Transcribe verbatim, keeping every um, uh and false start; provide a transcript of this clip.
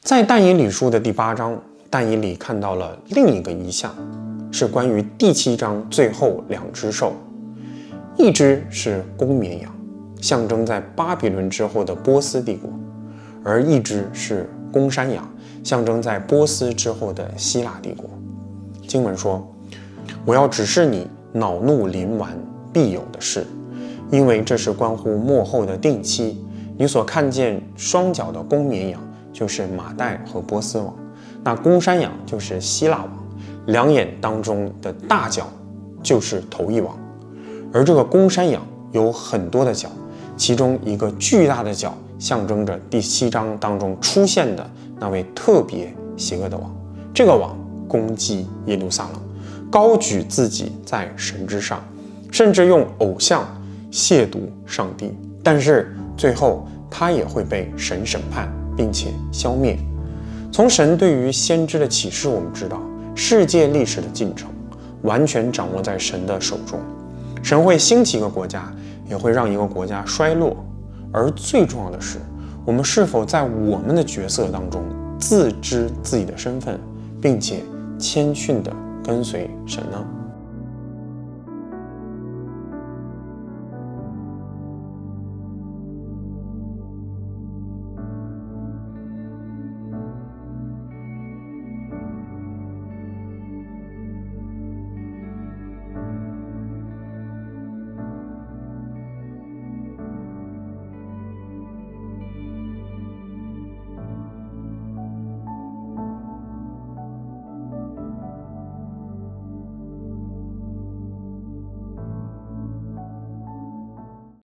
在但以理书的第八章，但以理看到了另一个异象，是关于第七章最后两只兽，一只是公绵羊，象征在巴比伦之后的波斯帝国，而一只是公山羊，象征在波斯之后的希腊帝国。经文说，我要指示你恼怒临完必有的事，因为这是关乎末后的定期。你所看见双脚的公绵羊，就是马代和波斯王，那公山羊就是希腊王，两眼当中的大角就是头一王。而这个公山羊有很多的角，其中一个巨大的角象征着第七章当中出现的那位特别邪恶的王。这个王攻击耶路撒冷，高举自己在神之上，甚至用偶像亵渎上帝，但是最后他也会被神审判并且消灭。从神对于先知的启示，我们知道世界历史的进程完全掌握在神的手中，神会兴起一个国家，也会让一个国家衰落。而最重要的是，我们是否在我们的角色当中自知自己的身份，并且谦逊地跟随神呢？